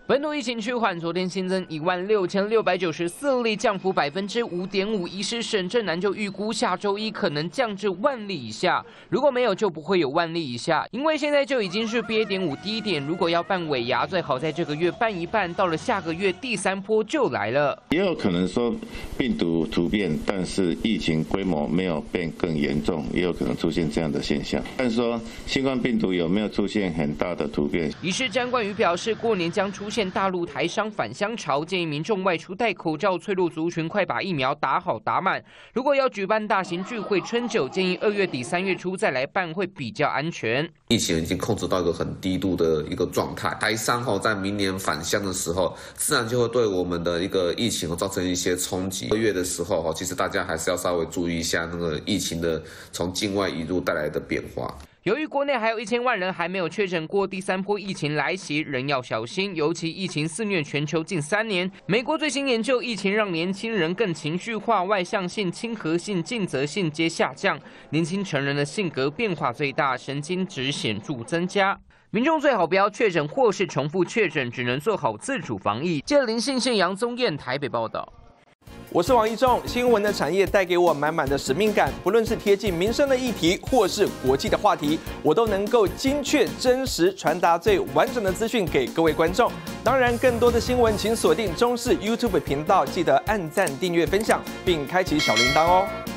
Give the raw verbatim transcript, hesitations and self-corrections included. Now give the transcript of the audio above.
本土疫情趋缓，昨天新增一万六千六百九十四例，降幅百分之五点五。医师沈正南就预估下周一可能降至万例以下，如果没有就不会有万例以下，因为现在就已经是 B A 点五低点，如果要办尾牙，最好在这个月办一办，到了下个月第三波就来了。 也有可能说病毒突变，但是疫情规模没有变更严重，也有可能出现这样的现象。但是说新冠病毒有没有出现很大的突变？ 医师詹冠宇表示，过年将出现大陆台商返乡潮，建议民众外出戴口罩，脆弱族群快把疫苗打好打满。如果要举办大型聚会、春酒，建议二月底三月初再来办会比较安全。 疫情已经控制到一个很低度的一个状态，台商后在明年返乡的时候，自然就会对我们的一个疫情造成一些冲击。二月的时候哈，其实大家还是要稍微注意一下那个疫情的从境外移入带来的变化。 由于国内还有一千万人还没有确诊过第三波疫情来袭，仍要小心。尤其疫情肆虐全球近三年，美国最新研究，疫情让年轻人更情绪化，外向性、亲和性、尽责性皆下降。年轻成人的性格变化最大，神经质显著增加。民众最好不要确诊或是重复确诊，只能做好自主防疫。记者林信宪、杨宗彦台北报道。 我是王一中，新闻的产业带给我满满的使命感，不论是贴近民生的议题，或是国际的话题，我都能够精确、真实传达最完整的资讯给各位观众。当然，更多的新闻请锁定中视 YouTube 频道，记得按赞、订阅、分享，并开启小铃铛哦。